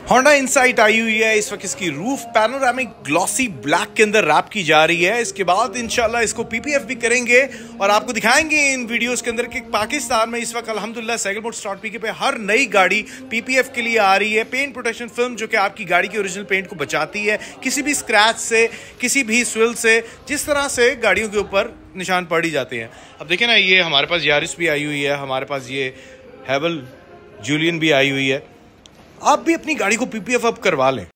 Honda insight आई हुई है इस वक्त। इसकी रूफ पैनोरामिक ग्लॉसी ब्लैक के अंदर रैप की जा रही है। इसके बाद इंशाल्लाह इसको पीपीएफ भी करेंगे और आपको दिखाएंगे इन वीडियोस के अंदर कि पाकिस्तान में इस वक्त अल्हम्दुलिल्लाह साइकिल मोटर्स डॉट पीके पे हर नई गाड़ी पीपीएफ के लिए आ रही है। पेंट प्रोटेक्शन फिल्म जो कि आपकी गाड़ी की ओरिजिनल पेंट को बचाती है किसी भी स्क्रैच से, किसी भी स्विल से, जिस तरह से गाड़ियों के ऊपर निशान पड़ ही जाते हैं। अब देखें ना, ये हमारे पास यारिस भी आई हुई है, हमारे पास ये हैवल जूलियन भी आई हुई है। आप भी अपनी गाड़ी को पीपीएफ अप करवा लें।